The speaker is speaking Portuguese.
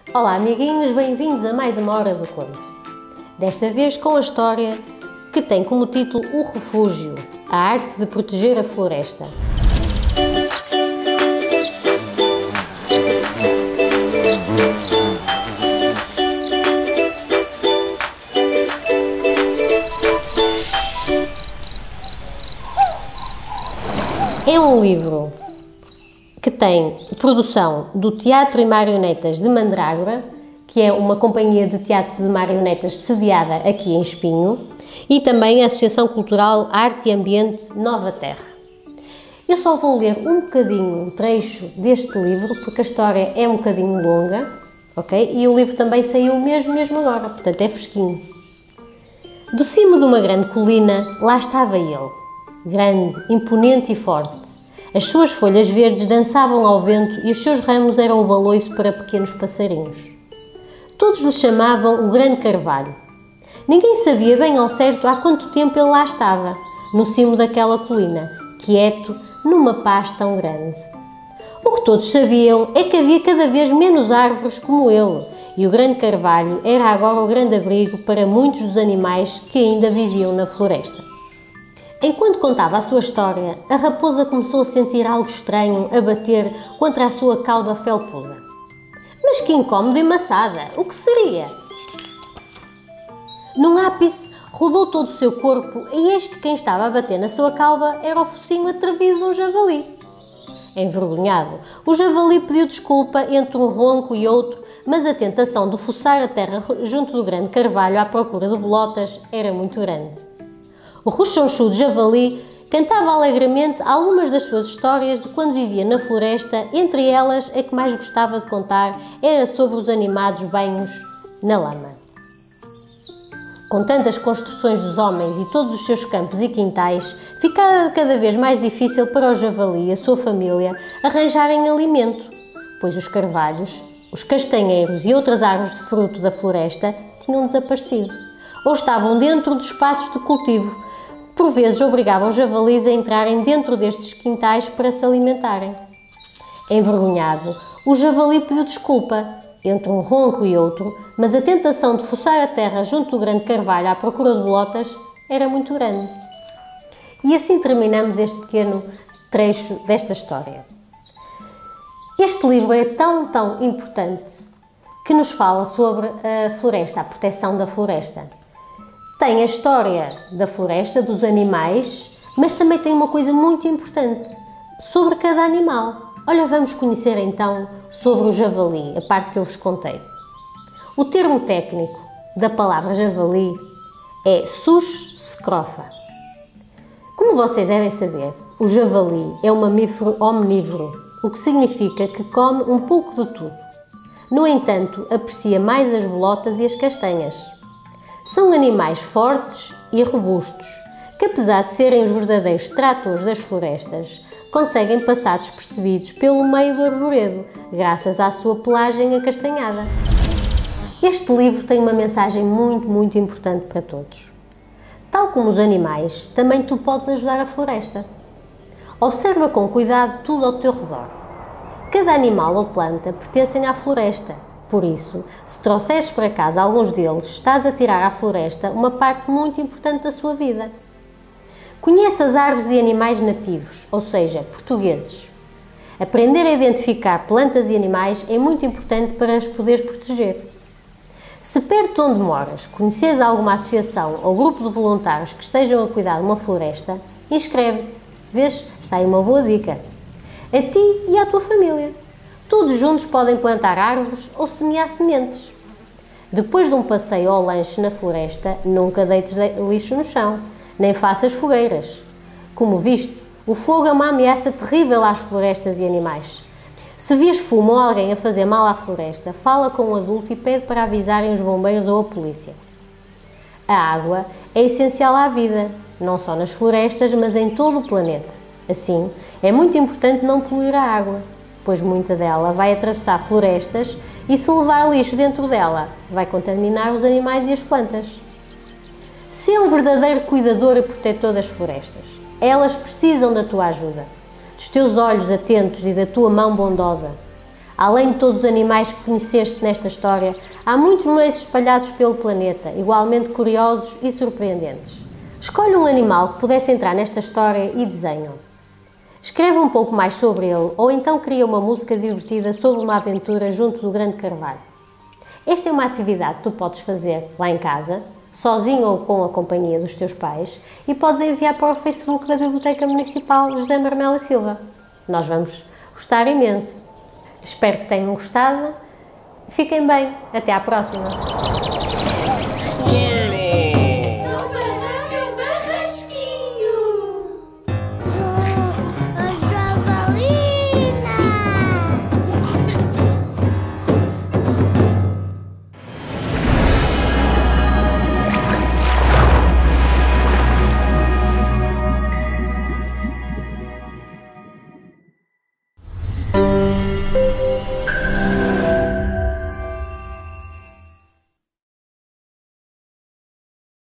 Olá amiguinhos, bem-vindos a mais uma Hora do Conto. Desta vez com a história que tem como título O Refúgio, a arte de proteger a floresta. É um livro que tem produção do Teatro e Marionetas de Mandrágora, que é uma companhia de teatro de marionetas sediada aqui em Espinho, e também a Associação Cultural Arte e Ambiente Nova Terra. Eu só vou ler um bocadinho, um trecho deste livro, porque a história é um bocadinho longa, ok? E o livro também saiu mesmo agora, portanto é fresquinho. Do cimo de uma grande colina, lá estava ele, grande, imponente e forte. As suas folhas verdes dançavam ao vento e os seus ramos eram o baloiço para pequenos passarinhos. Todos lhe chamavam o Grande Carvalho. Ninguém sabia bem ao certo há quanto tempo ele lá estava, no cimo daquela colina, quieto, numa paz tão grande. O que todos sabiam é que havia cada vez menos árvores como ele, e o Grande Carvalho era agora o grande abrigo para muitos dos animais que ainda viviam na floresta. Enquanto contava a sua história, a raposa começou a sentir algo estranho a bater contra a sua cauda felpuda. Mas que incómodo e maçada! O que seria? Num ápice, rodou todo o seu corpo e eis que quem estava a bater na sua cauda era o focinho atrevido de um javali. Envergonhado, o javali pediu desculpa entre um ronco e outro, mas a tentação de fuçar a terra junto do Grande Carvalho à procura de bolotas era muito grande. O rochonchudo javali cantava alegremente algumas das suas histórias de quando vivia na floresta, entre elas a que mais gostava de contar era sobre os animados banhos na lama. Com tantas construções dos homens e todos os seus campos e quintais, ficava cada vez mais difícil para o javali e a sua família arranjarem alimento, pois os carvalhos, os castanheiros e outras árvores de fruto da floresta tinham desaparecido, ou estavam dentro dos espaços de cultivo. Por vezes obrigavam os javalis a entrarem dentro destes quintais para se alimentarem. Envergonhado, o javali pediu desculpa, entre um ronco e outro, mas a tentação de fuçar a terra junto do Grande Carvalho à procura de bolotas era muito grande. E assim terminamos este pequeno trecho desta história. Este livro é tão importante que nos fala sobre a floresta, a proteção da floresta. Tem a história da floresta, dos animais, mas também tem uma coisa muito importante, sobre cada animal. Olha, vamos conhecer então sobre o javali, a parte que eu vos contei. O termo técnico da palavra javali é Sus scrofa. Como vocês devem saber, o javali é um mamífero omnívoro, o que significa que come um pouco de tudo. No entanto, aprecia mais as bolotas e as castanhas. São animais fortes e robustos, que apesar de serem os verdadeiros tratores das florestas, conseguem passar despercebidos pelo meio do arvoredo, graças à sua pelagem acastanhada. Este livro tem uma mensagem muito importante para todos. Tal como os animais, também tu podes ajudar a floresta. Observa com cuidado tudo ao teu redor. Cada animal ou planta pertencem à floresta. Por isso, se trouxeres para casa alguns deles, estás a tirar à floresta uma parte muito importante da sua vida. Conhece as árvores e animais nativos, ou seja, portugueses. Aprender a identificar plantas e animais é muito importante para as poderes proteger. Se perto de onde moras conheces alguma associação ou grupo de voluntários que estejam a cuidar de uma floresta, inscreve-te. Vês? Está aí uma boa dica. A ti e à tua família. Todos juntos podem plantar árvores ou semear sementes. Depois de um passeio ou lanche na floresta, nunca deites lixo no chão, nem faças fogueiras. Como viste, o fogo é uma ameaça terrível às florestas e animais. Se vês fumo ou alguém a fazer mal à floresta, fala com um adulto e pede para avisarem os bombeiros ou a polícia. A água é essencial à vida, não só nas florestas, mas em todo o planeta. Assim, é muito importante não poluir a água, pois muita dela vai atravessar florestas e se levar lixo dentro dela, vai contaminar os animais e as plantas. Sê um verdadeiro cuidador e protetor das florestas. Elas precisam da tua ajuda, dos teus olhos atentos e da tua mão bondosa. Além de todos os animais que conheceste nesta história, há muitos mais espalhados pelo planeta, igualmente curiosos e surpreendentes. Escolhe um animal que pudesse entrar nesta história e desenha-o. Escreva um pouco mais sobre ele, ou então cria uma música divertida sobre uma aventura junto do Grande Carvalho. Esta é uma atividade que tu podes fazer lá em casa, sozinho ou com a companhia dos teus pais, e podes enviar para o Facebook da Biblioteca Municipal José Marmela Silva. Nós vamos gostar imenso. Espero que tenham gostado. Fiquem bem. Até à próxima.